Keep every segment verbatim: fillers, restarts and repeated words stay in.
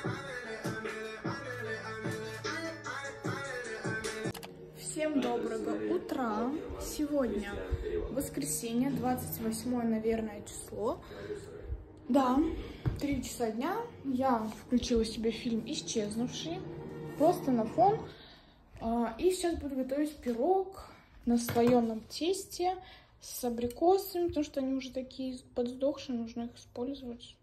Всем доброго утра. Сегодня воскресенье, двадцать восьмое, наверное, число. Да, три часа дня. Я включила себе фильм «Исчезнувший», просто на фон. И сейчас буду готовить пирог на слоеном тесте с абрикосами, потому что они уже такие подсдохшие, нужно их использовать.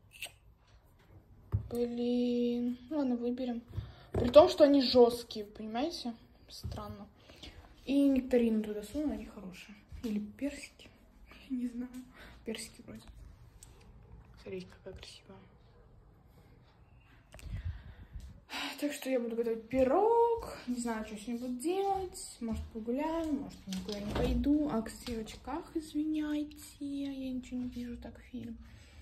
Блин, ладно, выберем. При том, что они жесткие, понимаете? Странно. И нектарины туда суну, они хорошие. Или персики. Я не знаю. Персики вроде. Смотрите, какая красивая. Так что я буду готовить пирог. Не знаю, что сегодня буду делать. Может, погуляю, может, никуда не пойду. А, кстати, в очках, извиняйте. Я ничего не вижу, так фильм.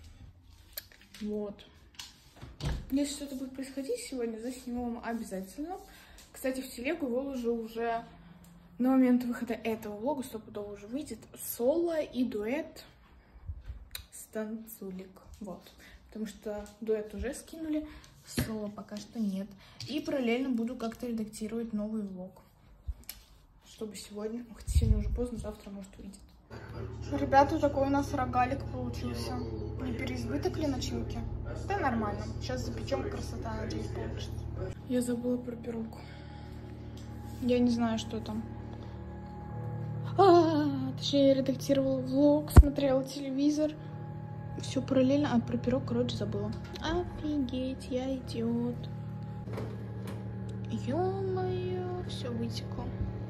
Вот. Если что-то будет происходить сегодня, засниму вам обязательно. Кстати, в телегу выложу уже на момент выхода этого влога, стопудово уже выйдет соло и дуэт с танцулик. Вот. Потому что дуэт уже скинули, соло пока что нет. И параллельно буду как-то редактировать новый влог. Чтобы сегодня, хоть сегодня уже поздно, завтра, может, выйдет. Ребята, такой у нас рогалик получился. Не переизбыток ли начинки? Да нормально. Сейчас запечем, красота, надеюсь, получится. Я забыла про пирог. Я не знаю, что там. А -а -а, точнее, я редактировала влог, смотрела телевизор. Все параллельно. А про пирог, короче, забыла. Офигеть, я идиот. Ё-моё, все вытекло.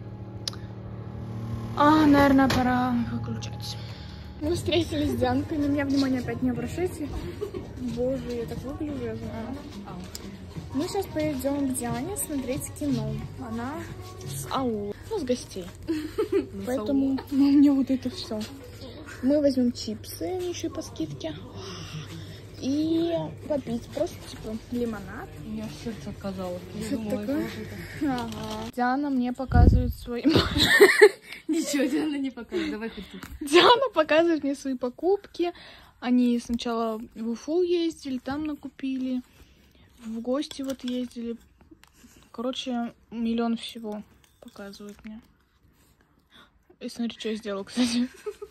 А, наверное, пора выключать. Мы встретились с Дианкой, на меня внимание опять не обращайте. Боже, я так выгляжу, я знаю. Мы сейчас пойдем к Диане смотреть кино. Она с аула, ну, с гостей. Поэтому ну, у меня вот это все. Мы возьмем чипсы, они еще и по скидке. И попить просто, типа, лимонад. Я сердце отказалось. Что такое? Ага. Диана мне показывает свои... Ничего, Диана не показывает. Давай хоть тут. Диана показывает мне свои покупки. Они сначала в Уфу ездили, там накупили. В гости вот ездили. Короче, миллион всего показывает мне. И смотри, что я сделала, кстати.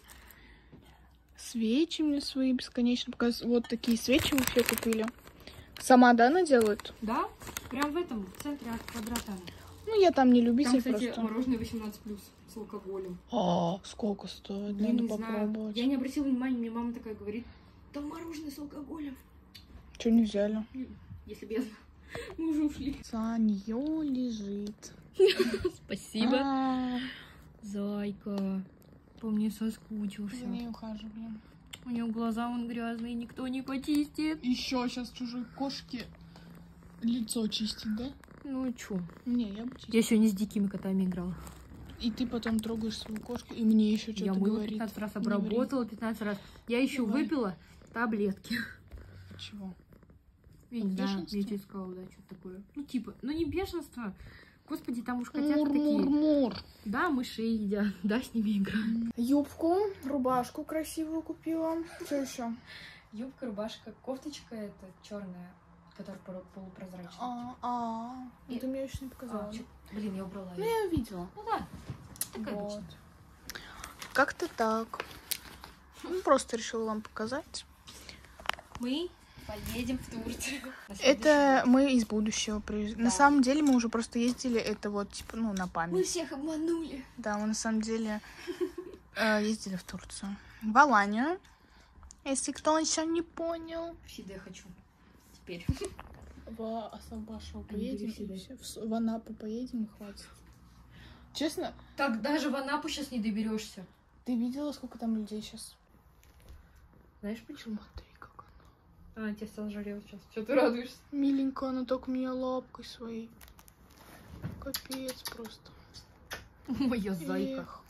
Свечи мне свои бесконечно показывают. Вот такие свечи мы все купили. Сама, да, она делает? Да? Прям в этом, в центре от квадрата. Ну, я там не любитель. Там, кстати, просто. мороженое восемнадцать плюс с алкоголем. А, сколько стоит? Блин, Надо не попробовать. знаю. Я не обратила внимания, мне мама такая говорит, там мороженое с алкоголем. Че не взяли? Если бы я знала, мы уже ушли. За нее лежит. Спасибо. А, Зайка. По мне соскучился. за ней ухаживаем. У нее глаза вон грязные, никто не почистит. Еще сейчас чужой кошке лицо чистить, да? Ну и чё? Не, я бы чистила. Я сегодня с дикими котами играла. И ты потом трогаешь свою кошку, и мне еще что-то Я мыла говорит. пятнадцать раз, Не обработала пятнадцать раз. Я еще Давай. выпила таблетки. Чего? Я От не знаю, бешенства? я тебе сказала, да, что-то такое. Ну, типа, ну не бешенство. Господи, там уж котята Мур, такие. мур, мур. Да, мышей едят, да, с ними играют. Юбку, рубашку красивую купила. Что еще? Юбка, рубашка, кофточка это черная, которая полупрозрачная. А, а, И- ты мне еще не показала. А, чё- Блин, я убрала Ну, её. я видела. Ну да, такая Вот. обычная. Как-то так. Ну, просто решила вам показать. Мы поедем в Турцию. На Это мы из будущего приезжаем. Да. На самом деле мы уже просто ездили, это вот, типа, ну, на Мы память. всех обманули. Да, мы на самом деле э, ездили в Турцию. В Аланию. Если кто еще не понял. Всегда я хочу. Теперь. В Асабашево А не поедем, бери и сюда. всё. В, в Анапу поедем, и хватит. Честно, Так даже в Анапу сейчас не доберешься. ты видела, сколько там людей сейчас? Знаешь почему? Смотри, как она. А, тебя стал жарел сейчас. Что ты радуешься? Миленькая, она так меня лапкой своей. Капец просто. Моя зайка. Эх.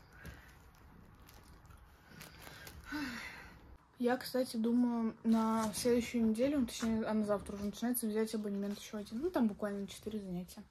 Я, кстати, думаю, на следующую неделю, точнее, а на завтра уже начинается, взять абонемент еще один. Ну, там буквально четыре занятия.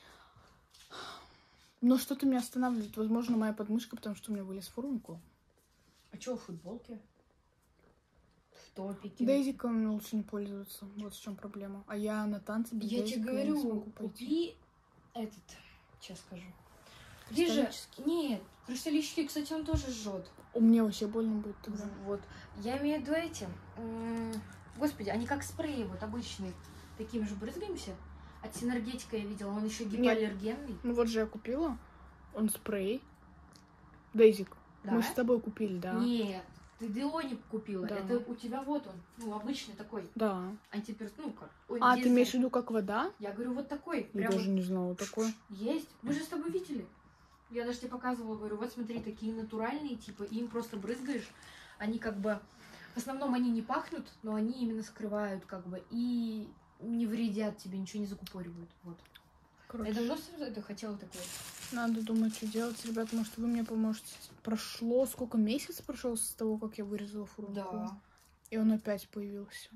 Но что-то меня останавливает. Возможно, моя подмышка, потому что у меня вылез фурункул. А что в футболке? топики. Дейзиком лучше не пользоваться. Вот в чем проблема. А я на танцы без Я тебе дейзика говорю, не смогу пойти. купи этот, сейчас скажу. Где же? Нет, кристаллический, кстати, он тоже жжет. У меня вообще больно будет тогда. Вот. Я имею в виду этим. Господи, они как спреи вот обычные. Таким же брызгаемся. От Синергетика я видела, он еще гипоаллергенный. Ну вот же я купила. Он спрей. Дейзик. Да? Мы с тобой купили, да. Нет, ты Деоник купила. Да. Это у тебя вот он. Ну, обычный такой. Да. Антиперс... Ну, как? Ой, А, дезин- ты имеешь в виду как вода? Я говорю, вот такой. Я Прям даже вот не знала такое. есть. Мы же с тобой видели. Я даже тебе показывала, говорю, вот смотри, такие натуральные, типа, им просто брызгаешь. Они как бы... В основном они не пахнут, но они именно скрывают, как бы, и не вредят тебе, ничего не закупоривают. Вот. Короче, Я давно это хотела такое. надо думать, что делать, ребят. Может, вы мне поможете. Прошло сколько? Месяц прошел с того, как я вырезала фурункул? Да. И он опять появился.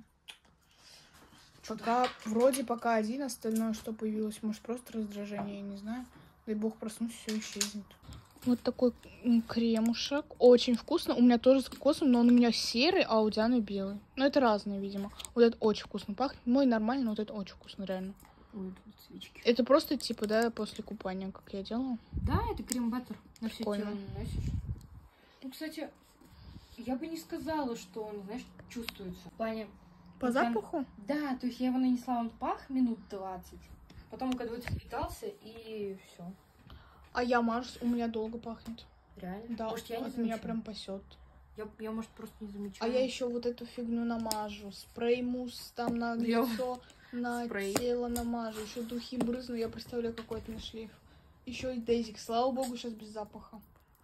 Пока, вроде пока один, остальное, что появилось, может, просто раздражение, я не знаю. Дай бог проснусь, все исчезнет. Вот такой м, кремушек. Очень вкусно. У меня тоже с кокосом, но он у меня серый, а у Дианы белый. Но это разные, видимо. Вот это очень вкусно пахнет. Мой нормальный, но вот это очень вкусно, реально. Ой, тут свечки. Это просто, типа, да, после купания, как я делала. Да, это крем-баттер. На все Прикольно. тело наносишь. Ну, кстати, я бы не сказала, что он, знаешь, чувствуется. В плане... По вот прям- запаху? Да, то есть я его нанесла, он пах минут двадцать. Потом, когда вот впитался, и все. А я мажусь, у меня долго пахнет. Реально? Да, Может, я не от меня замечаю? прям пасет. Я, я, может, просто не А замечаю. я еще вот эту фигню намажу. Спрей мусс там на Я- лицо, на Спрей. тело намажу. Еще духи брызну, я представляю, какой это на шлейф. Еще и дейзик. Слава богу, сейчас без запаха.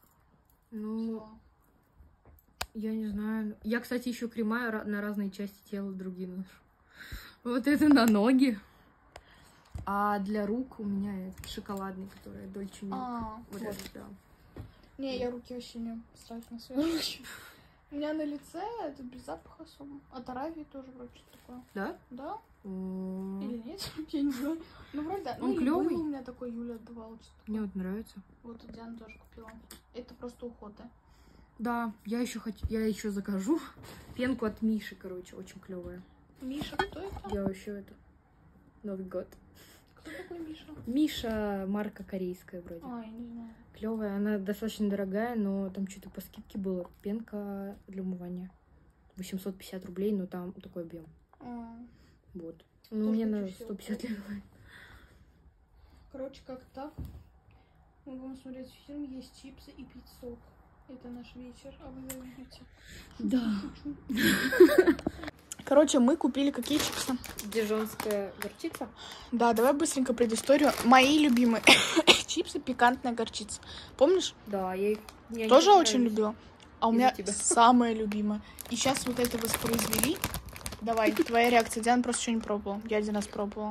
Ну, Всё. я не знаю. Я, кстати, еще крема ра- на разные части тела другие ношу. Вот это на ноги. А для рук у меня этот шоколадный, который Дольче Милк. А, Вот вот. этот, да. Не, я руки вообще не ставить на свои руки. У меня на лице это без запаха особо. От Аравии тоже вроде что-то такое. Да? Да? М, Или нет? Я не знаю. Ну, вроде да. Он Ну, или клёвый? было у меня такой, Юля отдавала что-то. Мне вот нравится. Вот, и Диана тоже купила. Это просто уход, да? Да, я еще хочу, я еще закажу пенку от Миши, короче, очень клевая. Миша, кто это? Я вообще это Новый год. Кто такой Миша? Миша, марка корейская вроде. А, я не знаю. Клевая, она достаточно дорогая, но там что-то по скидке было. Пенка для умывания. восемьсот пятьдесят рублей, но там такой объем. А, Вот. Ну, Тоже мне хочу на себе сто пятьдесят лет. короче, как так. Мы будем смотреть фильм, есть чипсы и пить сок. Это наш вечер, а вы завидуете. Да. Короче, мы купили какие чипсы? Дижонская горчица. Да, давай быстренько предысторию. Мои любимые чипсы пикантная горчица. Помнишь? Да, я их... мне они Тоже очень очень нравятся. любила. А у Из-за меня тебя. самая любимая. И сейчас вот это воспроизвели. Давай, твоя реакция. Диана просто еще не пробовала. Я один раз пробовала.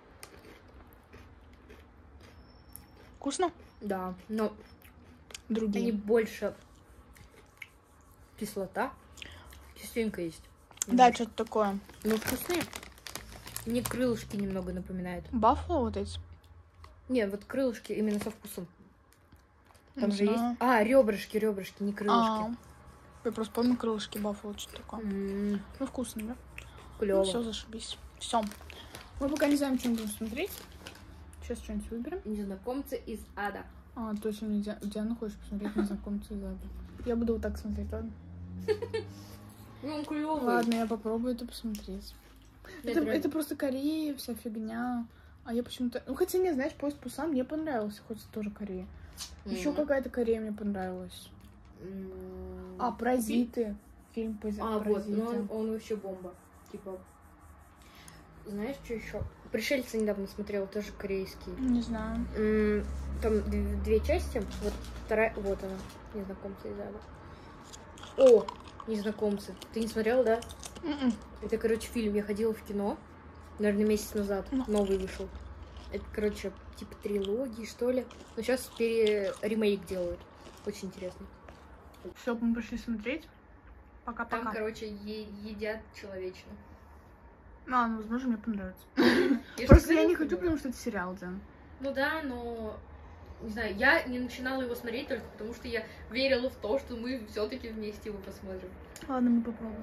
Вкусно? Да, но Другие. они больше кислота. Кислинка есть. Да, что-то такое. Ну, вкусные. Мне крылышки немного напоминают. Баффало вот эти? Не, вот крылышки именно со вкусом. Там Не же знаю. есть... А, ребрышки, ребрышки, не А, крылышки. я просто помню крылышки Баффало, что-то такое. М, Ну, вкусно, да? Клево. Ну, все, зашибись. Все. Мы пока не знаем, что мы будем смотреть. Сейчас что-нибудь выберем. Незнакомцы из ада. А, точно, не Ди... Диана хочешь посмотреть «Незнакомцы из ада». Я буду вот так смотреть, ладно? Ну, он клевый. Ладно, я попробую это посмотреть. Нет, Это, реально. это просто Корея, вся фигня. А я почему-то... Ну, хотя, не, знаешь, поезд Пусан мне понравился, хоть это тоже Корея. Еще М. какая-то Корея мне понравилась. М. А, «Паразиты». Фильм по А, вот, «Паразиты». ну он, он вообще бомба. Типа, знаешь, что еще? Пришельцы недавно смотрела, тоже корейский. Не знаю. М, Там д- две части. Вот вторая, вот она, незнакомцы из ада. О, незнакомцы. Ты не смотрел, да? М-м. Это, короче, фильм. Я ходила в кино, наверное, месяц назад. Ну. Новый вышел. Это, короче, типа трилогии, что ли. Но сейчас пере... ремейк делают. Очень интересно. Все, мы пошли смотреть. Там, Пока-пока. короче, е- едят человечину. А, ну, возможно, мне понравится. Я ж Просто тебе я не говорю. хочу, потому что это сериал, Диан. Ну да, но не знаю, я не начинала его смотреть только потому, что я верила в то, что мы все-таки вместе его посмотрим. Ладно, мы попробуем.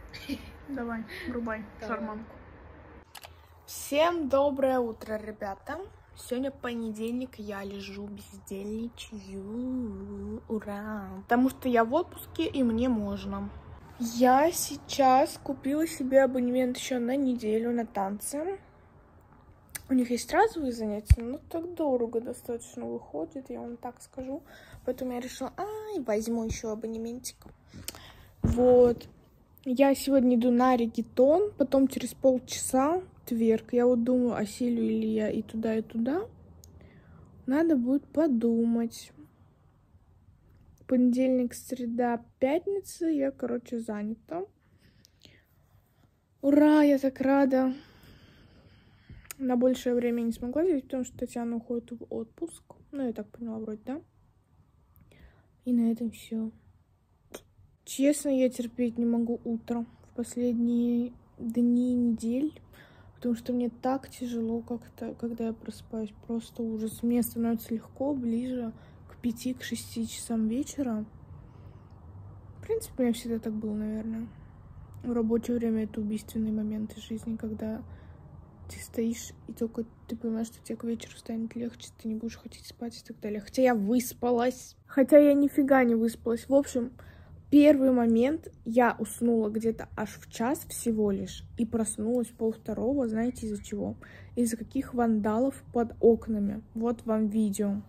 Давай, врубай Давай. шарманку. Всем доброе утро, ребята. Сегодня понедельник, я лежу бездельничаю. Ура! Потому что я в отпуске, и мне можно. Я сейчас купила себе абонемент еще на неделю на танцы. У них есть разовые занятия, но так дорого достаточно выходит, я вам так скажу. Поэтому я решила, ай, возьму еще абонементик. Вот. Я сегодня иду на реггетон, потом через полчаса тверк. Я вот думаю, осилю ли я и туда, и туда. Надо будет подумать. Понедельник, среда, пятница. Я, короче, занята. Ура, я так рада. На большее время не смогла взять, потому что Татьяна уходит в отпуск. Ну, я так поняла, вроде, да? И на этом все. Честно, я терпеть не могу утро в последние дни, недель. Потому что мне так тяжело как-то, когда я просыпаюсь. Просто ужас. Мне становится легко ближе к пяти, к шести часам вечера. В принципе, у меня всегда так было, наверное. В рабочее время это убийственные моменты жизни, когда ты стоишь, и только ты понимаешь, что тебе к вечеру станет легче, ты не будешь хотеть спать и так далее. Хотя я выспалась. Хотя я нифига не выспалась. В общем, первый момент я уснула где-то аж в час всего лишь. И проснулась полвторого. Знаете, из-за чего? Из-за каких вандалов под окнами. Вот вам видео.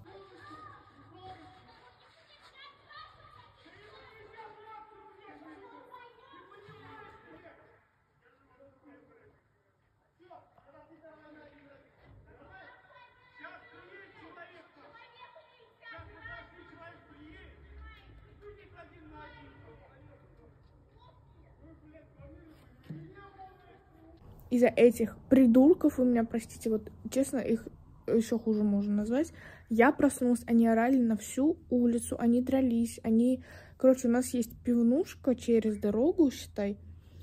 Из-за этих придурков у меня, простите, вот честно, их еще хуже можно назвать. Я проснулась, они орали на всю улицу, они дрались, они... Короче, у нас есть пивнушка через дорогу, считай.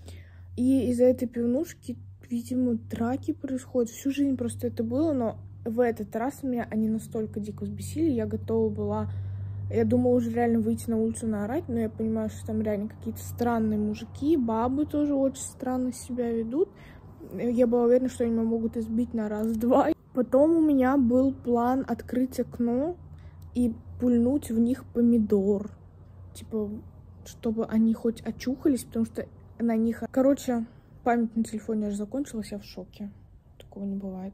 И из-за этой пивнушки, видимо, драки происходят. Всю жизнь просто это было, но в этот раз меня они настолько дико взбесили, я готова была... Я думала уже реально выйти на улицу наорать, но я понимаю, что там реально какие-то странные мужики, бабы тоже очень странно себя ведут. Я была уверена, что они меня могут избить на раз-два. Потом у меня был план открыть окно и пульнуть в них помидор. Типа, чтобы они хоть очухались, потому что на них... Короче, память на телефоне аж закончилась, я в шоке. Такого не бывает.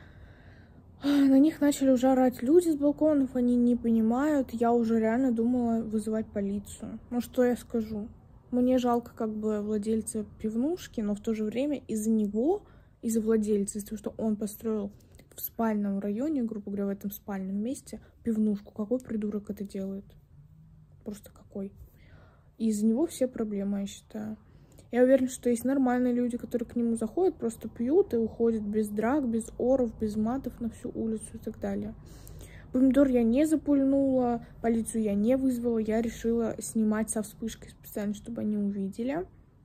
На них начали уже орать люди с балконов, они не понимают. Я уже реально думала вызывать полицию. Ну, что я скажу? Мне жалко как бы владельца пивнушки, но в то же время из-за него, из-за владельца, из-за того, что он построил в спальном районе, грубо говоря, в этом спальном месте, пивнушку. Какой придурок это делает? Просто какой? И из-за него все проблемы, я считаю. Я уверена, что есть нормальные люди, которые к нему заходят, просто пьют и уходят без драк, без оров, без матов на всю улицу и так далее. Помидор я не запульнула, полицию я не вызвала, я решила снимать со вспышкой специально, чтобы они увидели.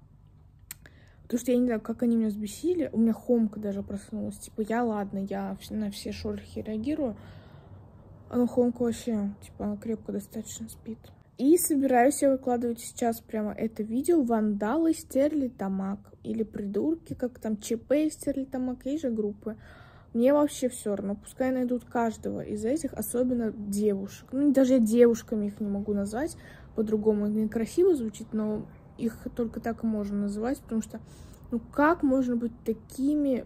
Потому что я не знаю, как они меня взбесили. У меня Хомка даже проснулась. Типа, я, ладно, я на все шорохи реагирую. А ну, Хомка вообще, типа, она крепко достаточно спит. И собираюсь я выкладывать сейчас прямо это видео. Вандалы Стерлитамак. Или придурки, как там, ЧП Стерлитамак, есть же группы. Мне вообще все равно, пускай найдут каждого из этих, особенно девушек. Ну, даже я девушками их не могу назвать, по-другому некрасиво звучит, но их только так и можно называть, потому что, ну, как можно быть такими,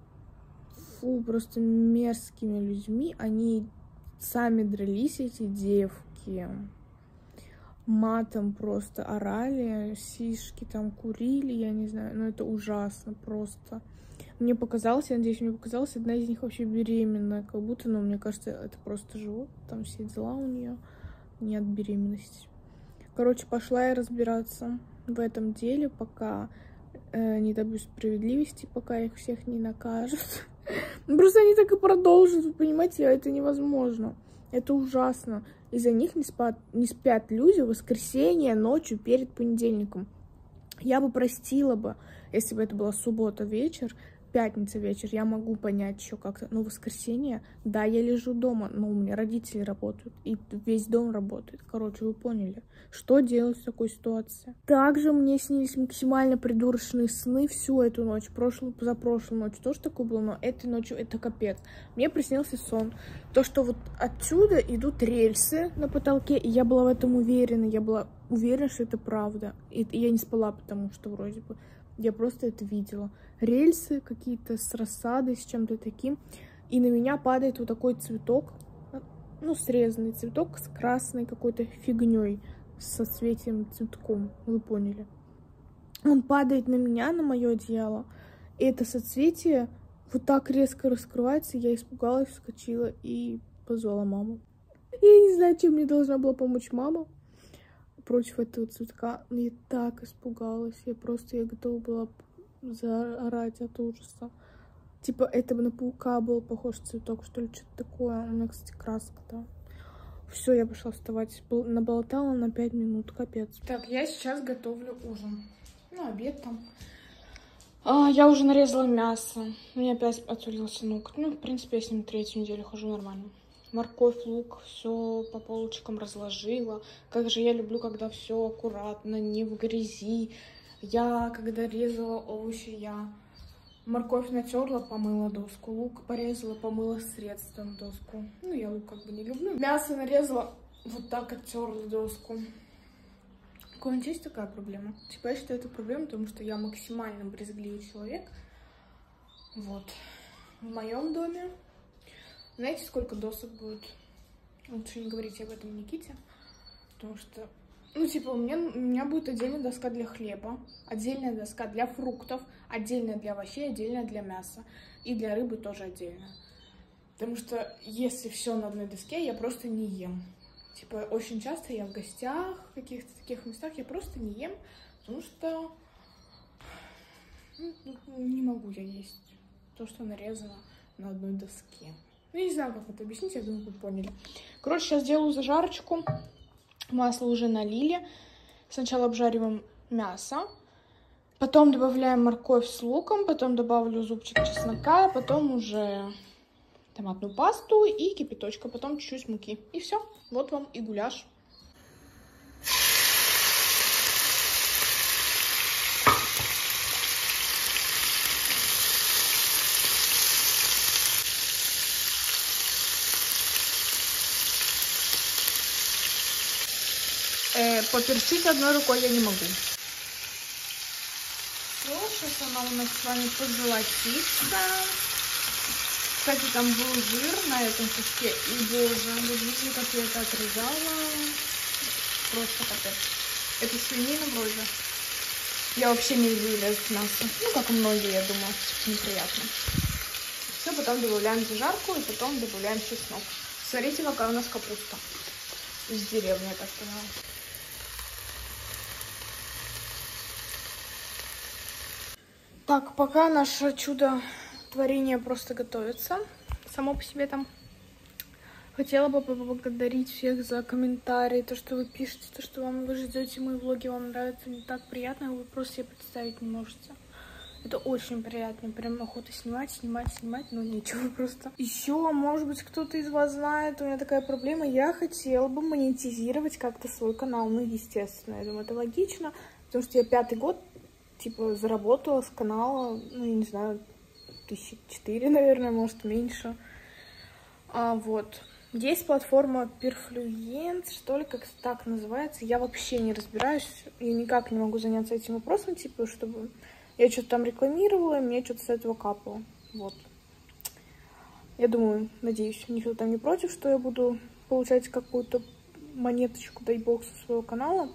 фу, просто мерзкими людьми? Они сами дрались, эти девки, матом просто орали, сишки там курили, я не знаю, ну, это ужасно просто. Мне показалось, я надеюсь, мне показалось, одна из них вообще беременная, как будто, но мне кажется, это просто живот, там все дела у нее, не от беременности. Короче, пошла я разбираться в этом деле, пока э, не добьюсь справедливости, пока их всех не накажут. Просто они так и продолжат, вы понимаете, это невозможно. Это ужасно. Из-за них не спят, не спят люди в воскресенье ночью перед понедельником. Я бы простила бы, если бы это была суббота вечер, пятница вечер, я могу понять еще как-то. Но воскресенье, да, я лежу дома, но у меня родители работают, и весь дом работает. Короче, вы поняли, что делать в такой ситуации. Также мне снились максимально придурочные сны всю эту ночь. Прошлую, позапрошлую ночь тоже такое было, но этой ночью это капец. Мне приснился сон. То, что вот отсюда идут рельсы на потолке, и я была в этом уверена. Я была уверена, что это правда. И я не спала, потому что вроде бы я просто это видела. Рельсы какие-то с рассадой, с чем-то таким. И на меня падает вот такой цветок. Ну, срезанный цветок с красной какой-то фигней, со соцветием цветком. Вы поняли. Он падает на меня, на мое одеяло. И это соцветие вот так резко раскрывается. Я испугалась, вскочила и позвала маму. Я не знаю, чем мне должна была помочь мама против этого цветка. Я так испугалась. Я просто, я готова была заорать от ужаса. Типа, это бы на паука был похож цветок, что ли, что-то такое. У меня, кстати, краска, да. Все, я пошла вставать. Наболтала на пять минут, капец. Так, я сейчас готовлю ужин. Ну, обед там. А, я уже нарезала мясо. У меня опять отвалился ноготь. Ну, в принципе, я с ним третью неделю хожу нормально. Морковь, лук, все по полочкам разложила. Как же я люблю, когда все аккуратно, не в грязи. Я, когда резала овощи, я морковь натерла, помыла доску. Лук порезала, помыла средством доску. Ну, я лук как бы не люблю. Мясо нарезала, вот так оттерла доску. У кого-нибудь есть такая проблема? Типа, я считаю, это проблема, потому что я максимально брезгливый человек. Вот. В моем доме. Знаете, сколько досок будет? Лучше не говорите об этом Никите, потому что, ну, типа, у меня, у меня будет отдельная доска для хлеба, отдельная доска для фруктов, отдельная для овощей, отдельная для мяса. И для рыбы тоже отдельно. Потому что если все на одной доске, я просто не ем. Типа, очень часто я в гостях, в каких-то таких местах, я просто не ем, потому что ну, не могу я есть то, что нарезано на одной доске. Ну, я не знаю, как это объяснить, я думаю, вы поняли. Короче, сейчас делаю зажарочку. Масло уже налили. Сначала обжариваем мясо. Потом добавляем морковь с луком. Потом добавлю зубчик чеснока. Потом уже томатную пасту и кипяточка. Потом чуть-чуть муки. И все. Вот вам и гуляш. Э, поперчить одной рукой я не могу. Все, сейчас она у нас с вами позолотится. Кстати, там был жир на этом куске. И боже, вы видели, как я это отрезала. Просто капец. Это свинина вроде. Я вообще не люблю резать мясо. Ну, как и многие, я думаю, неприятно. Все, потом добавляем зажарку и потом добавляем чеснок. Смотрите, какая у нас капуста. Из деревни, я так поняла. Так, пока наше чудо-творение просто готовится, само по себе там, хотела бы поблагодарить всех за комментарии, то, что вы пишете, то, что вам вы ждете мои влоги, вам нравится, мне так приятно, вы просто себе представить не можете. Это очень приятно, прям охота снимать, снимать, снимать, но ничего просто. Еще, может быть, кто-то из вас знает, у меня такая проблема, я хотела бы монетизировать как-то свой канал, ну, естественно, я думаю, это логично, потому что я пятый год типа заработала с канала, ну, я не знаю, тысячи четыре, наверное, может, меньше. А, вот. Есть платформа Perfluent, что ли, как так называется. Я вообще не разбираюсь, я никак не могу заняться этим вопросом, типа, чтобы я что-то там рекламировала, и мне что-то с этого капало. Вот. Я думаю, надеюсь, никто там не против, что я буду получать какую-то монеточку, дай бог, со своего канала.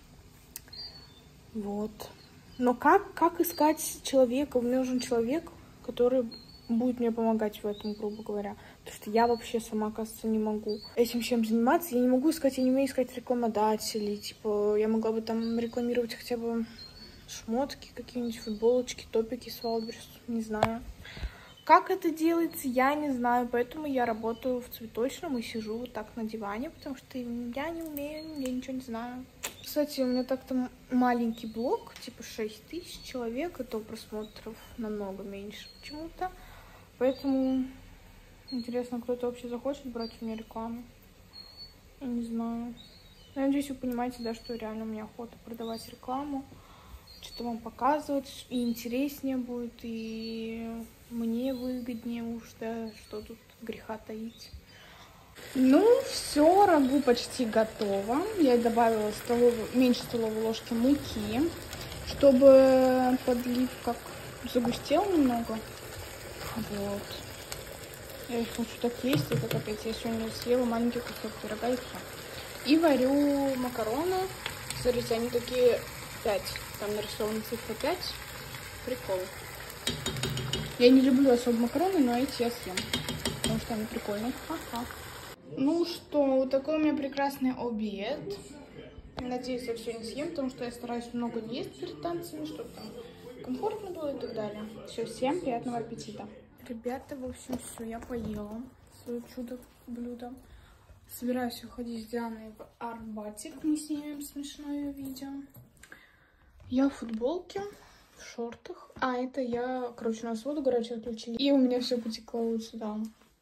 Вот. Но как, как искать человека? Мне нужен человек, который будет мне помогать в этом, грубо говоря. Потому что я вообще сама, кажется, не могу этим всем заниматься. Я не могу искать, я не умею искать рекламодателей. Типа, я могла бы там рекламировать хотя бы шмотки, какие-нибудь футболочки, топики с Валберс, не знаю. Как это делается, я не знаю. Поэтому я работаю в цветочном и сижу вот так на диване, потому что я не умею, я ничего не знаю. Кстати, у меня так-то маленький блог, типа шесть тысяч человек, и то просмотров намного меньше почему-то. Поэтому интересно, кто-то вообще захочет брать у меня рекламу. Я не знаю. Но я надеюсь, вы понимаете, да, что реально у меня охота продавать рекламу, что-то вам показывать, и интереснее будет, и мне выгоднее уж, да, что тут греха таить. Ну, все, рагу почти готово. Я добавила столовую, меньше столовой ложки муки, чтобы подлив как загустел немного. Вот. Я их хочу так есть, это капец. Я сегодня съела маленький кусок пирога и все. И варю макароны. Смотрите, они такие пять. Там нарисована цифра пять. Прикол. Я не люблю особо макароны, но эти я съем. Потому что они прикольные. Ха-ха. Ну что, вот такой у меня прекрасный обед. Надеюсь, я все не съем, потому что я стараюсь много не есть перед танцами, чтобы там комфортно было и так далее. Все, всем приятного аппетита. Ребята, в общем, все, я поела свое чудо-блюдо. Собираюсь уходить с Дианой в Арбатик. Мы снимем смешное видео. Я в футболке, в шортах. А, это я, короче, у нас воду горячую отключили. И у меня все потекло вот сюда.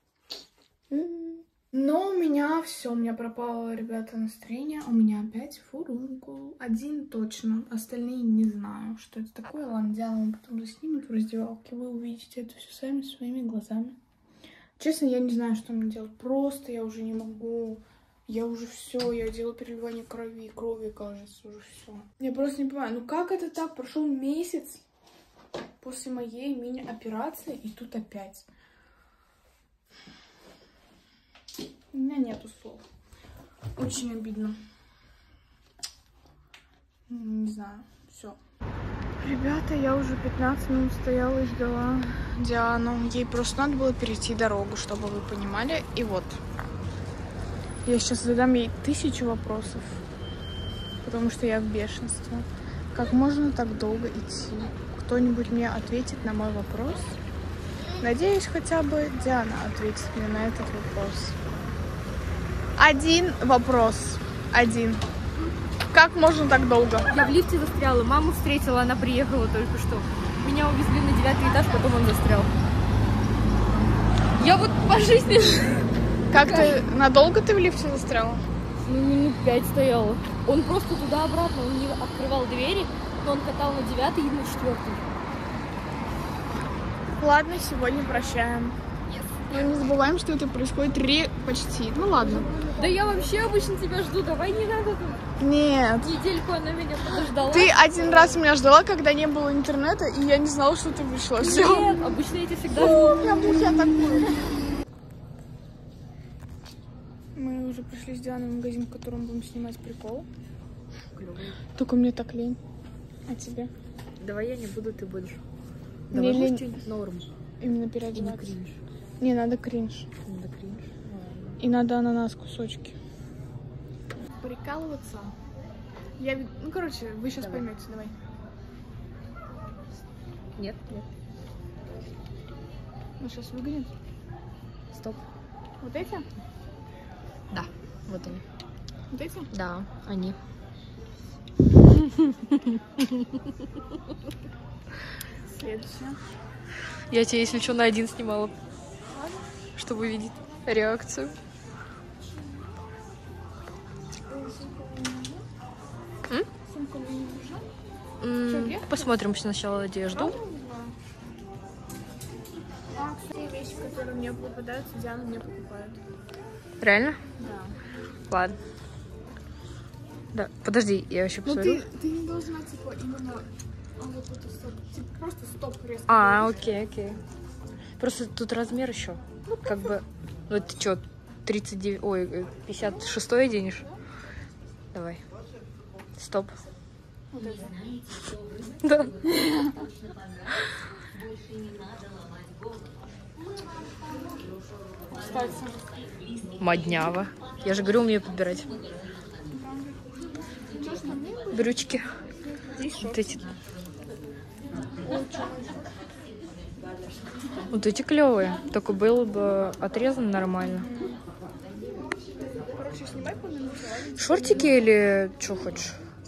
Но у меня все, у меня пропало, ребята, настроение. У меня опять фурункул. Один точно, остальные не знаю, что это такое. Ладно, Диана потом заснимет в раздевалке. Вы увидите это все сами своими глазами. Честно, я не знаю, что мне делать. Просто я уже не могу. Я уже все, я делаю переливание крови. Крови, кажется, уже все. Я просто не понимаю, ну как это так? Прошел месяц после моей мини-операции, и тут опять. У меня нету слов. Очень обидно. Не знаю. Все. Ребята, я уже пятнадцать минут стояла и ждала Диану. Ей просто надо было перейти дорогу, чтобы вы понимали. И вот. Я сейчас задам ей тысячу вопросов. Потому что я в бешенстве. Как можно так долго идти? Кто-нибудь мне ответит на мой вопрос? Надеюсь, хотя бы Диана ответит мне на этот вопрос. Один вопрос. Один. Как можно так долго? Я в лифте застряла, маму встретила, она приехала только что. Меня увезли на девятый этаж, потом он застрял. Я вот по жизни... Как ты... Надолго ты в лифте застряла? Ну, минут пять стояла. Он просто туда-обратно, он не открывал двери, но он катал на девятый и на четвертый. Ладно, сегодня прощаем. Но не забываем, что это происходит ре... почти. Ну ладно. Да я вообще обычно тебя жду, давай не надо тут. Нет. Недельку она меня подождала. Ты один раз меня ждала, когда не было интернета, и я не знала, что ты вышла. Все. Нет, обычно я тебя всегда жду. Я мухи атакую. Мы уже пришли с Дианой в магазин, в котором будем снимать прикол. Клёвый. Только мне так лень. А тебе? Давай я не буду, ты будешь. Мне Давай лень... что-нибудь норм. Именно И не переодеваться. кринж. Не, надо кринж. Надо кринж. И надо ананас кусочки. Прикалываться. Я... Ну, короче, вы сейчас Давай. поймете. Давай. Нет, нет. Ну, сейчас выгонят. Стоп. Вот эти? Да, вот они. Вот эти? Да, они. Следующее. Я тебя, если что, на один снимала. Чтобы видеть реакцию. М? Сумка мне не нужна? М, Чё, где? Посмотрим сначала одежду. А, кстати, вещи, которые мне попадаются, Диана мне покупает. Реально? Да. Ладно. Да, подожди, я вообще Ну посмотрю. ты, ты не должна, типа, именно... А вот это стоп. Типа, просто стоп резко. А, говоришь. окей, окей. Просто тут размер еще. Как бы. Ну ты что, тридцать девять. Ой, пятьдесят шестой оденешь? Давай. Стоп. Вот это. Да. Кстати. Моднява. Я же говорю, умею подбирать. Брючки. Вот эти. Вот эти клевые. Только было бы отрезано нормально. Короче, снимай по минуте, ладно? Шортики или что хочешь?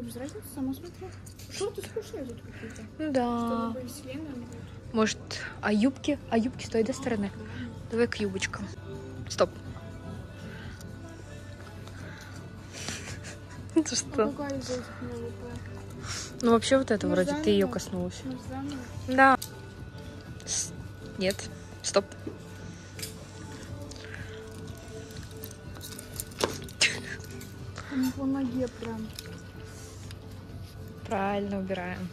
без разницы, сама смотри. Что-то скучные тут какие-то. Ну да. Что-то повеселее надо будет. Может, а юбки? А юбки с той стороны? Давай к юбочкам. Стоп. Это А что? какая из этих мне выпала? Ну вообще вот это вроде ты ее Нарзанова? коснулась. Нарзанова? Да. С- Нет. Стоп. Там по ноге прям. Правильно убираем.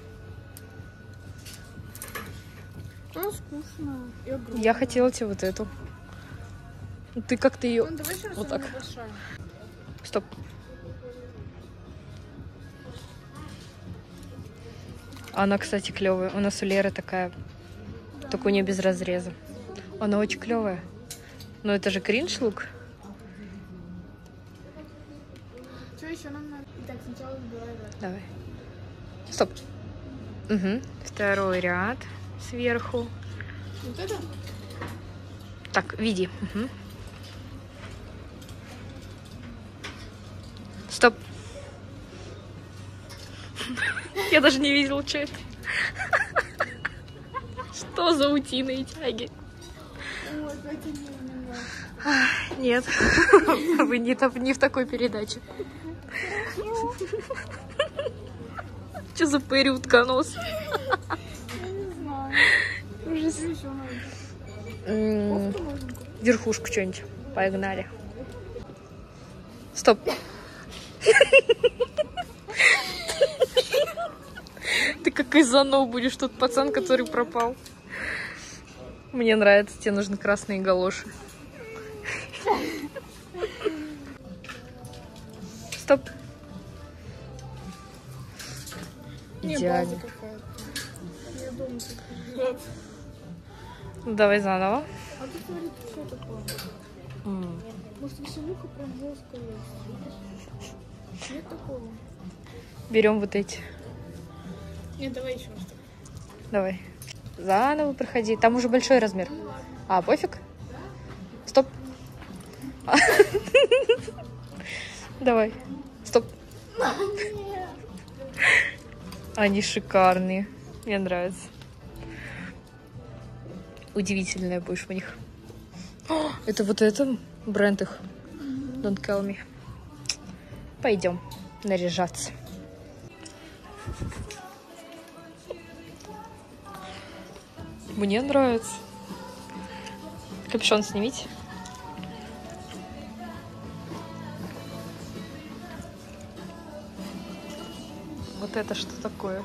Она скучная и огромная. Я хотела тебе вот эту. Ну, ты как-то ее... Ну, давай еще раз, Вот она так. большая. Стоп. Она, кстати, клевая. У нас у Леры такая, Да. только у нее без разреза. Она очень клевая. Но это же кринж-лук. Что еще нам надо? Итак, сначала выбирай. Давай. Стоп. Угу. Второй ряд сверху. Вот это? Так, види. Угу. Стоп. Я даже не видела, что это. Что за утиные тяги? Ой, опять они немного. Нет, вы не, не в такой передаче. Что за пырь утконос? Я не знаю. Ужас. Что еще надо? М, Кофту можно купить? Верхушку что-нибудь. Погнали. Стоп. Ты как из Зано будешь тот пацан, который пропал. Мне нравится, тебе нужны красные галоши. Стоп. Не, Идеально. база какая-то. Я думаю, что Ну, давай заново. А ты смотри, тут что такое? М. Может, веселуха прям жесткая есть? Нет такого? Берем вот эти. Нет, давай еще раз. Давай. Заново проходи. Там уже большой размер. А, пофиг? Стоп. Давай. Стоп. Они шикарные. Мне нравится. Удивительная будешь в них. О, это вот это бренд их. Don't call me. Пойдем наряжаться. Мне нравится. Капюшон снимите. Вот это что такое?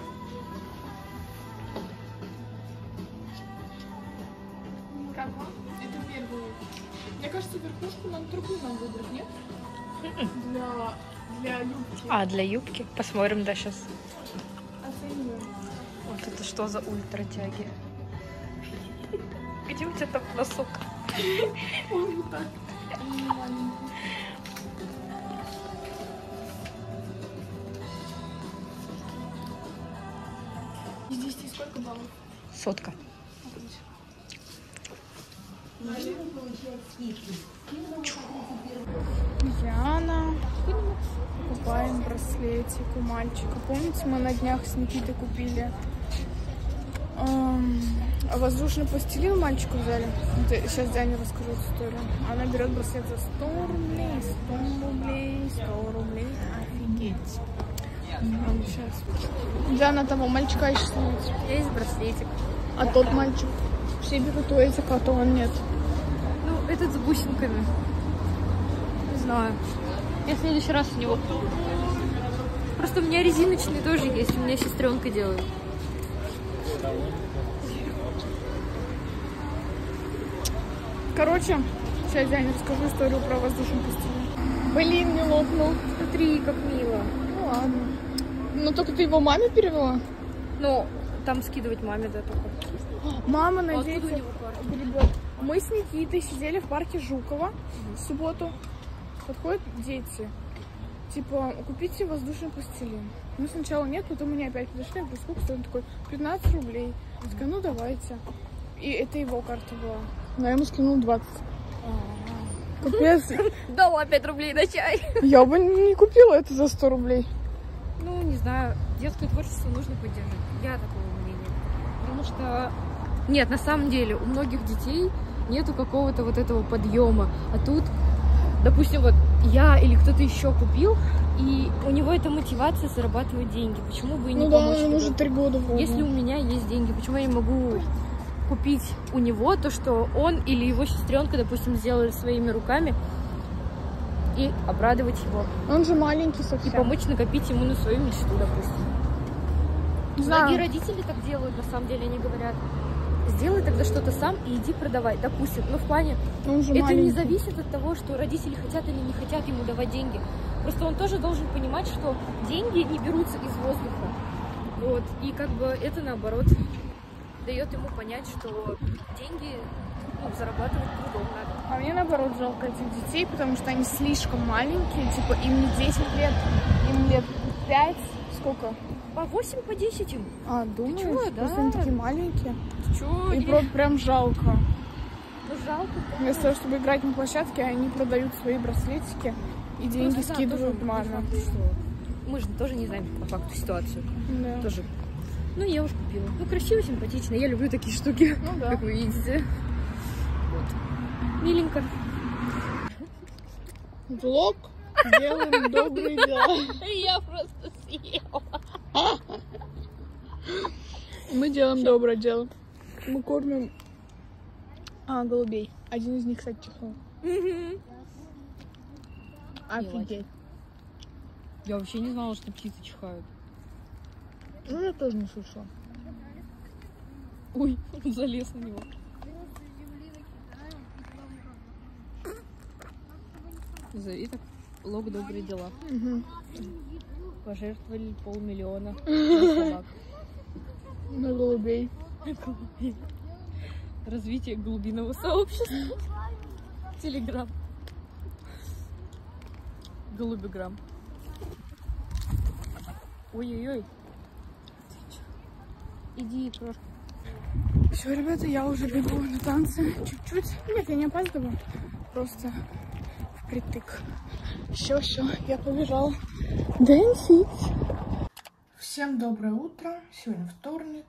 Как вам? Это первый. Мне кажется, верхушку нам другую нам выбрать, нет? Для, для юбки. А, для юбки? Посмотрим, да, сейчас. Оцениваем. Вот это что за ультратяги? Где у тебя там носок? Он вот так. Он не маленький. Из десяти сколько баллов? Сотка. Отлично. Яна. Покупаем браслетик у мальчика. Помните, мы на днях с Никитой купили эм, воздушный пластилин мальчику взяли. Сейчас Диане расскажу эту историю. Она берет браслет за сто рублей, сто рублей, сто рублей. Офигеть. Он сейчас. Диана того мальчика еще снимет. Есть браслетик. А тот мальчик. Все берут у этих, а то он нет. Ну, этот с бусинками. Не знаю. Я в следующий раз у него. Просто у меня резиночный тоже есть. У меня сестренка делает. Короче, сейчас Диане расскажу историю про воздушный пластилин. Блин, не лопнул. Смотри, как мило. Ну ладно. Ну только ты его маме перевела? Ну, там скидывать маме, да, только. Мама, А откуда у надеется, него карта? гребет. Мы с Никитой сидели в парке Жукова в субботу. Подходят дети. Типа, купите воздушный пластилин. Ну, сначала нет, потом они опять подошли. Я говорю, сколько стоит? Он такой, пятнадцать рублей. Я такая, ну, давайте. И это его карта была. Но я ему скинул двадцать. Капец. Дала пять рублей на чай. Я бы не купила это за сто рублей. ну, не знаю, детское творчество нужно поддерживать. Я такого мнения. Потому что, нет, на самом деле, у многих детей нету какого-то вот этого подъема. А тут, допустим, вот я или кто-то еще купил, и у него это мотивация зарабатывать деньги. Почему бы и не ну помочь? Да, ему уже три года вроде. Если у меня есть деньги, почему я не могу купить у него то, что он или его сестренка, допустим, сделали своими руками, и обрадовать его. Он же маленький совсем. И помочь накопить ему на свою мечту, допустим. Не знаю. Многие родители так делают, на самом деле, они говорят, сделай тогда что-то сам и иди продавай, допустим. Но в плане, Он же это маленький. не зависит от того, что родители хотят или не хотят ему давать деньги. Просто он тоже должен понимать, что деньги не берутся из воздуха. Вот. И как бы это, наоборот, дает ему понять, что деньги, ну, зарабатывать трудом надо. А мне, наоборот, жалко этих детей, потому что они слишком маленькие. Типа, им не десять лет, им лет пять. Сколько? По восемь, по десять им. А, думаешь? чё, Просто да. они такие маленькие. Чё? И Не- про- прям жалко. Ну, жалко. Вместо того, чтобы играть на площадке, они продают свои браслетики и деньги Просто, да, скидывают тоже маме. не факт, что- Мы же тоже не знаем по факту ситуацию. Да. Тоже. Ну, я уж купила. Ну, красиво, симпатично. Я люблю такие штуки, Ну да. как вы видите. Вот. Миленько. Влог делаем добрые дела. Я просто съела. Мы делаем доброе дело. Мы кормим а, голубей. Один из них, кстати, чихнул. Офигеть. Я вообще не знала, что птицы чихают. Ну, я тоже не слышала. Ой, залез на него. Зови так лог добрые дела. Угу. Пожертвовали полмиллиона на собак. На голубей. Развитие глубинного сообщества. Телеграм. Голубиграм. Ой-ой-ой. Иди, крошка. Все, ребята, я уже бегу на танцы. Чуть-чуть. Нет, я не опаздываю. Просто впритык. Все, все, я побежала дэнсить. Всем доброе утро. Сегодня вторник.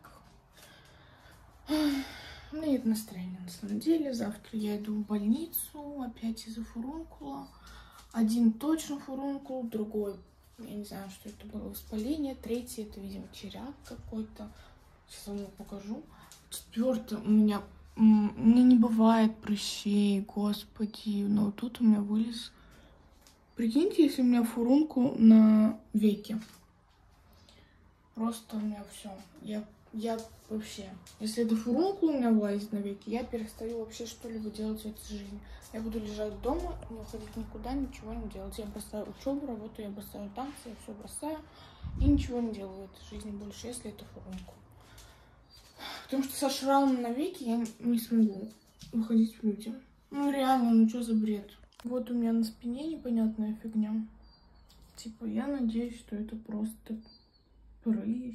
У меня нет настроения на самом деле. Завтра я иду в больницу. Опять из-за фурункула. Один точно фурункул, другой, я не знаю, что это было, воспаление. Третий, это, видимо, черяк какой-то. Сейчас вам его покажу. Четвертый, у меня, у меня не бывает прыщей, господи. Но тут у меня вылез. Прикиньте, если у меня фурункул на веке. Просто у меня все. Я, я вообще, если это фурункул у меня вылазит на веки, я перестаю вообще что-либо делать в этой жизни. Я буду лежать дома, не уходить никуда, ничего не делать. Я бросаю учебу, работу, я бросаю танцы, я все бросаю и ничего не делаю в этой жизни больше, если это фурункул. Потому что со шрамом на веке я не смогу выходить в люди. Ну реально, ну что за бред? Вот у меня на спине непонятная фигня. Типа, я надеюсь, что это просто прыщ.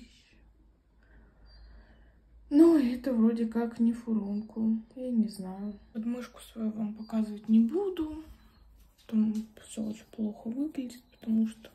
Ну, это вроде как не фурункул. Я не знаю. Подмышку свою вам показывать не буду. Там все очень плохо выглядит, потому что...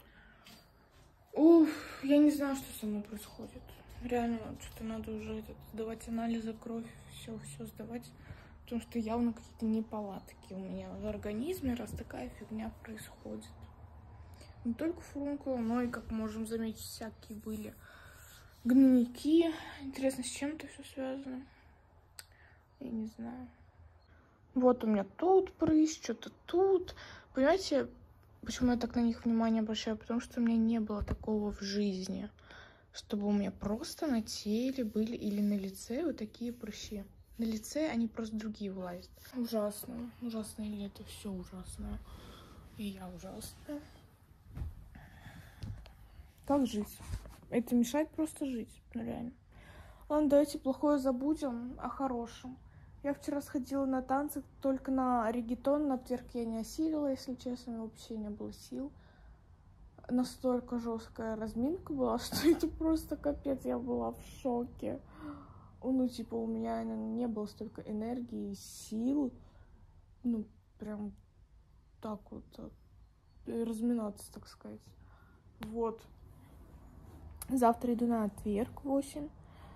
Уф, я не знаю, что со мной происходит. Реально, что-то надо уже этот, сдавать анализы, кровь, все, все сдавать. Потому что явно какие-то неполадки у меня в организме, раз такая фигня происходит. Не только фурункул, но и, как можем заметить, всякие были гнойники. Интересно, с чем это все связано? Я не знаю. Вот у меня тут прыщ, что-то тут. Понимаете, почему я так на них внимание обращаю? Потому что у меня не было такого в жизни, чтобы у меня просто на теле были или на лице вот такие прыщи. На лице они просто другие вылазят. Ужасно. Ужасно, или это все ужасно. И я ужасная. Как жить? Это мешает просто жить, ну реально. Ладно, давайте плохое забудем о хорошем. Я вчера сходила на танцы, только на реггетон, на тверк я не осилила, если честно, вообще не было сил. Настолько жесткая разминка была, что это просто капец, я была в шоке. Ну, типа, у меня не было столько энергии, сил, ну, прям так вот разминаться, так сказать. Вот. Завтра иду на отверг в восемь.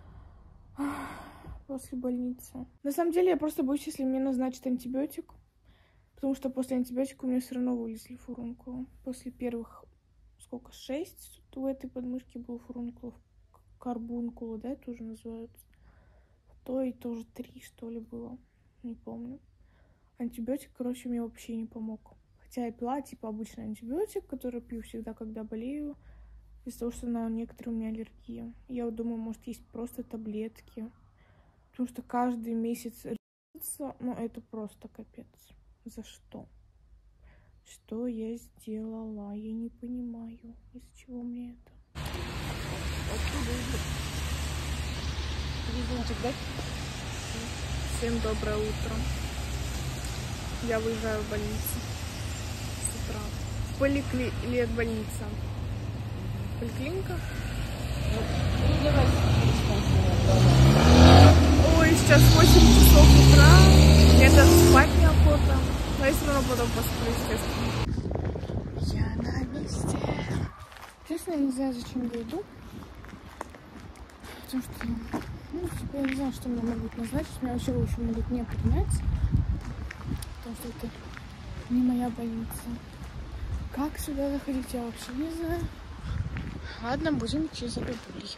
После больницы. На самом деле, я просто боюсь, если мне назначат антибиотик. Потому что после антибиотика у меня все равно вылезли фурункулы. После первых, сколько, шесть в этой подмышке было фурункулов. Карбункулы, да, это уже называются. То и тоже три, что ли, было. Не помню. Антибиотик, короче, мне вообще не помог. Хотя я пила, типа, обычный антибиотик, который пью всегда, когда болею. Из-за того, что на некоторые у меня аллергия. Я вот думаю, может, есть просто таблетки. Потому что каждый месяц... Ну, это просто капец. За что? Что я сделала? Я не понимаю, из-за чего мне это. Всем доброе утро. Я выезжаю в больницу с утра. В поликли... или от больницы? Поликлиника? Ой, сейчас восемь часов утра. Мне даже спать неохота. Но я все равно потом посплю, естественно. Я на месте. Честно, я не знаю, зачем я иду. Потому что, ну, типа, я не знаю, что мне могут назначить. Меня вообще, в общем, могут не принять. Потому что это не моя больница. Как сюда заходить, я вообще не знаю. Ладно, будем идти за бабулей.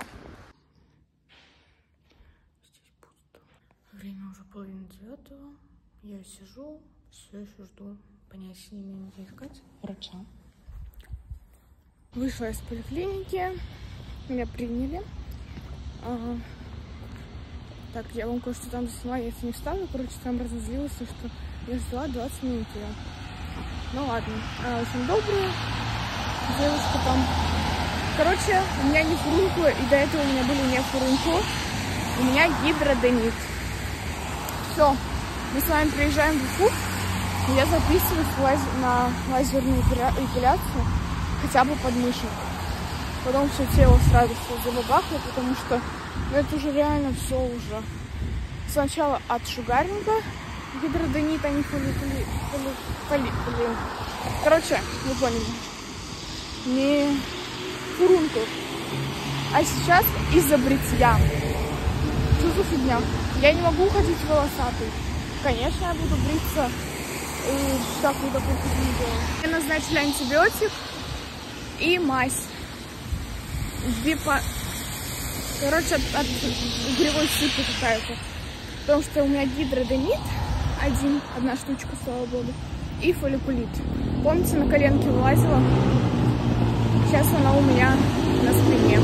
Здесь пусто. Время уже половина девятого. Я сижу, все еще жду. Понятия не имею, где искать врача. Вышла из поликлиники. Меня приняли. Ага. Так, я вам кое-что там засняла, я это не вставлю. Короче, там разозлилась, что я ждала двадцать минут ее. Ну ладно. Она очень добрая. Девушка там. Короче, у меня не фурункулы, и до этого у меня были не фурункулы. У меня гидроденит. Все. Мы с вами приезжаем в Уфу. И я записываюсь лаз... на лазерную эпиляцию хотя бы подмышек. Потом все тело сразу все забабахло, потому что ну, это уже реально все уже. Сначала от шугарника гидроденит, а не фоликули... Фоли... Фоли... Фоли... Короче, вы поняли. Не фурункул. А сейчас из-за бритья. Что за фигня? Я не могу ходить волосатой. Конечно, я буду бриться и всякую такую фигню делать. Мне назначили антибиотик и мазь. Бипа... Короче, от, от угревой сыпи какая-то. Потому что у меня гидроденит один, одна штучка, слава богу, и фолликулит. Помните, на коленке вылазила? Сейчас она у меня на спине.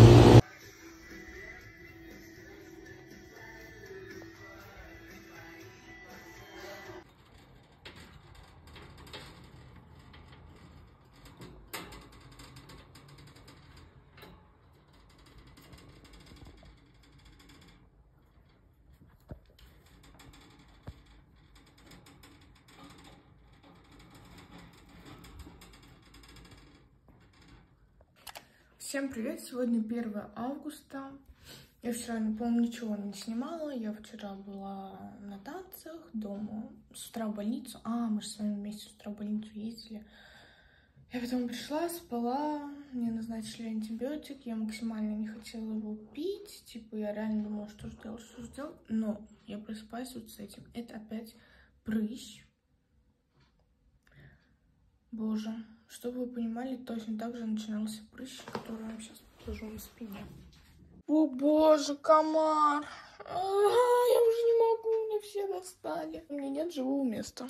Всем привет! Сегодня первое августа. Я вчера, не помню, ничего не снимала. Я вчера была на танцах дома. С утра в больницу. А, мы же с вами вместе с утра в больницу ездили. Я потом пришла, спала. Мне назначили антибиотик. Я максимально не хотела его пить. Типа, я реально думала, что же делать, что же делать. Но я просыпаюсь вот с этим. Это опять прыщ. Боже. Чтобы вы понимали, точно так же начинался прыщ, который я вам сейчас покажу на спине. О боже, комар! А-а-а, я уже не могу, меня все достали. У меня нет живого места.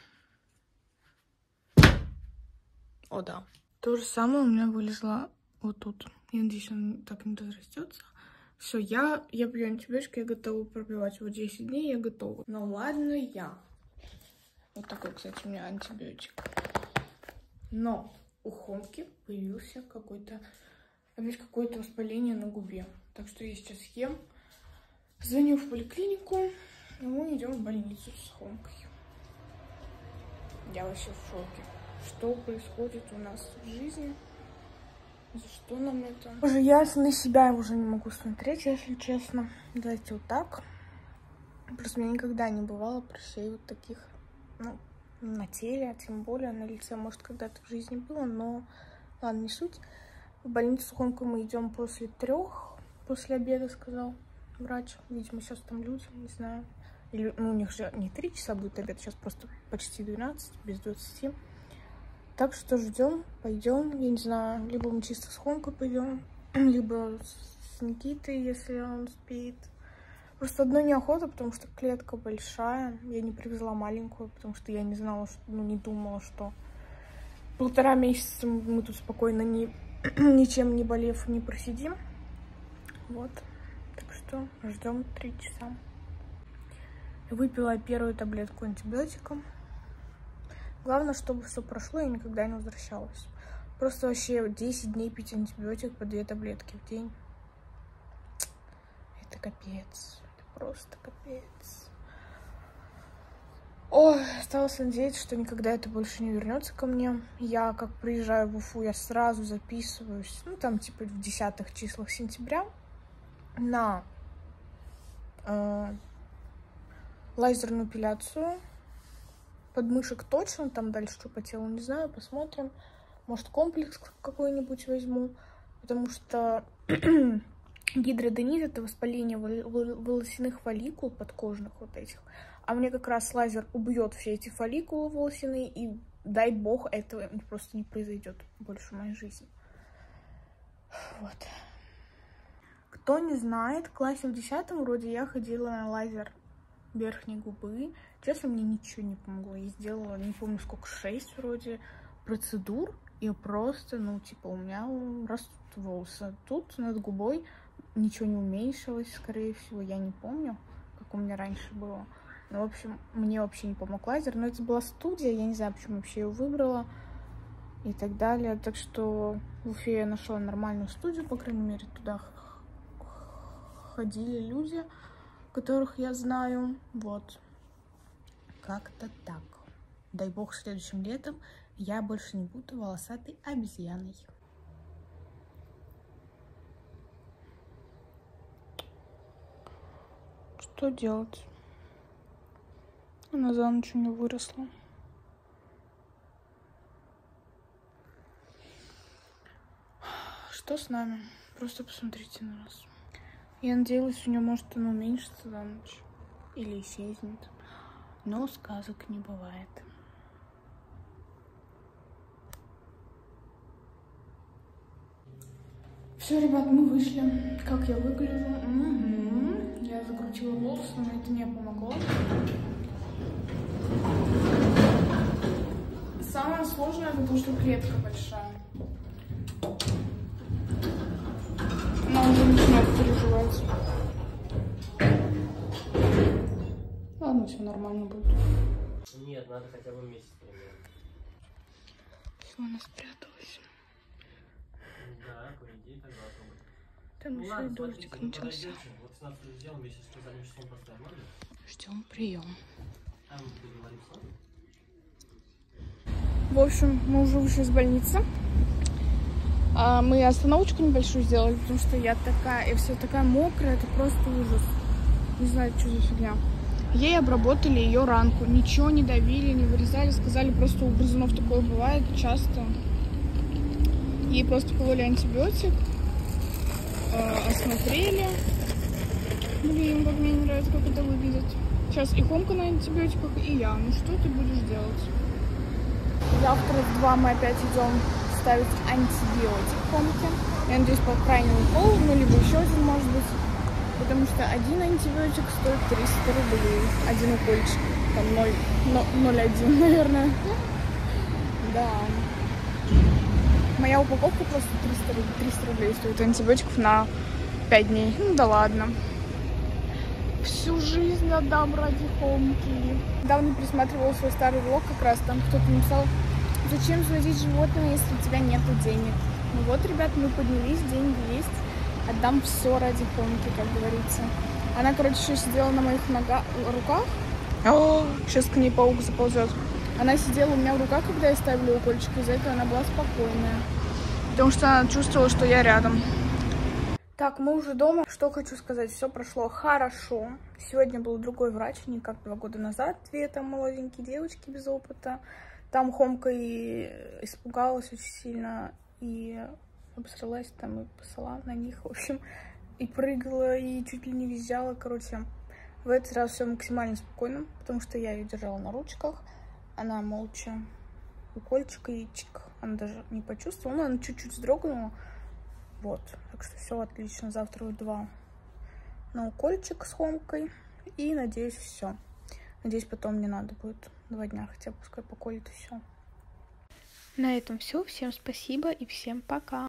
О да. То же самое у меня вылезло вот тут. Я надеюсь, он так не разрастется. Все, я, я пью антибиотик, я готова пропивать его десять дней, я готова. Ну ладно, я. Вот такой, кстати, у меня антибиотик. Но у Хомки появился какой-то, опять какое-то воспаление на губе. Так что я сейчас ем. Звоню в поликлинику, и мы идем в больницу с Хомкой. Я вообще в шоке. Что происходит у нас в жизни? За что нам это? Уже я на себя уже не могу смотреть, если честно. Давайте вот так. Просто у меня никогда не бывало прыщей вот таких, ну, на теле, а тем более на лице, может, когда-то в жизни было, но ладно, не суть. В больницу с Хомкой мы идем после трех, после обеда, сказал врач. Видимо, сейчас там люди, не знаю. Или, ну, у них же не три часа будет обед, сейчас просто почти двенадцать, без двадцати. Так что ждем, пойдем, я не знаю, либо мы чисто с Хомкой пойдем, либо с Никитой, если он спит. Просто одной неохота, потому что клетка большая. Я не привезла маленькую, потому что я не знала, что, ну, не думала, что полтора месяца мы тут спокойно не, ничем не болев не просидим. Вот. Так что ждем три часа. Выпила первую таблетку антибиотика. Главное, чтобы все прошло и никогда не возвращалось. Просто вообще десять дней пить антибиотик по две таблетки в день. Это капец. Это просто капец. Ой, осталось надеяться, что никогда это больше не вернется ко мне. Я, как приезжаю в Уфу, я сразу записываюсь, ну, там, типа, в десятых числах сентября на э, лазерную эпиляцию. Подмышек точно, там дальше что по телу, не знаю, посмотрим. Может, комплекс какой-нибудь возьму, потому что гидроденит — это воспаление волосяных фолликул подкожных вот этих. А мне как раз лазер убьет все эти фолликулы волосяные, и дай бог, этого просто не произойдет больше в моей жизни. Вот. Кто не знает, в классе в десятом вроде я ходила на лазер верхней губы. Честно, мне ничего не помогло. Я сделала, не помню сколько, шесть вроде процедур, и просто, ну, типа, у меня растут волосы. Тут над губой ничего не уменьшилось, скорее всего, я не помню, как у меня раньше было. Ну, в общем, мне вообще не помог лазер. Но это была студия, я не знаю, почему вообще ее выбрала и так далее. Так что в Уфе я нашла нормальную студию, по крайней мере, туда ходили люди, которых я знаю. Вот. Как-то так. Дай бог, следующим летом я больше не буду волосатой обезьяной. Что делать? Она за ночь у нее выросла. Что с нами? Просто посмотрите на нас. Я надеялась, у нее может она уменьшится за ночь. Или исчезнет. Но сказок не бывает. Все, ребят, мы вышли. Как я выгляжу? Угу. Я закрутила волосы, но это не помогло. Самое сложное это то, что клетка большая. Она уже начинает переживать. Ладно, все нормально будет. Нет, надо хотя бы месяц примерно. Все, она спряталась. Да, по идее так должно быть. Там Ну, еще ладно, и дождик смотрите, начался. Вот шестнадцать сделаем, месяц что задним числом поставим, ладно? Ждем прием. Там поговорим с вами. В общем, мы уже вышли из больницы. А, мы остановочку небольшую сделали, потому что я такая, я вся такая мокрая, это просто ужас. Не знаю, что за фигня. Ей обработали ее ранку, ничего не давили, не вырезали, сказали, просто у грызунов такое бывает часто. Ей просто кололи антибиотик, э, осмотрели. Блин, как мне не нравится, как это выглядит. Сейчас и Хомка на антибиотиках, и я. Ну что ты будешь делать? Завтра в два мы опять идем ставить антибиотик Хомке. Я надеюсь, по крайнему полу, ну либо еще один, может быть. Потому что один антибиотик стоит триста рублей. Один укольчик. Там ноль целых один, наверное. Да. Моя упаковка просто триста рублей стоит антибиотиков на пять дней. Ну да ладно. Всю жизнь отдам ради Хомки. Недавно пересматривала свой старый влог, как раз там кто-то написал: зачем заводить животное, если у тебя нет денег? Ну вот, ребят, мы поднялись, деньги есть. Отдам все ради Хомки, как говорится. Она, короче, еще сидела на моих ногах, руках. О, сейчас к ней паук заползет. Она сидела у меня в руках, когда я ставила укольчик, из-за этого она была спокойная. Потому что она чувствовала, что я рядом. Так, мы уже дома. Что хочу сказать, все прошло хорошо. Сегодня был другой врач, не как два года назад. Две там молоденькие девочки без опыта. Там Хомка и испугалась очень сильно. И обосралась там и посала на них, в общем, и прыгала, и чуть ли не визжала, короче. В этот раз все максимально спокойно, потому что я ее держала на ручках, она молча укольчик и чик, она даже не почувствовала, но она чуть-чуть вздрогнула, вот, так что все отлично, завтра в два на укольчик с Хомкой, и надеюсь, все. Надеюсь, потом не надо будет два дня, хотя пускай поколет и все. На этом все. Всем спасибо и всем пока.